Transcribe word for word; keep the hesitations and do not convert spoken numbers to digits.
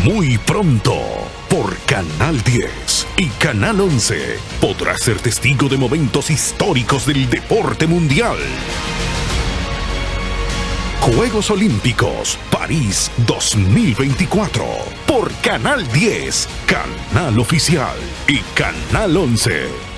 Muy pronto, por Canal diez y Canal once, podrás ser testigo de momentos históricos del deporte mundial. Juegos Olímpicos París dos mil veinticuatro, por Canal diez, Canal Oficial y Canal once.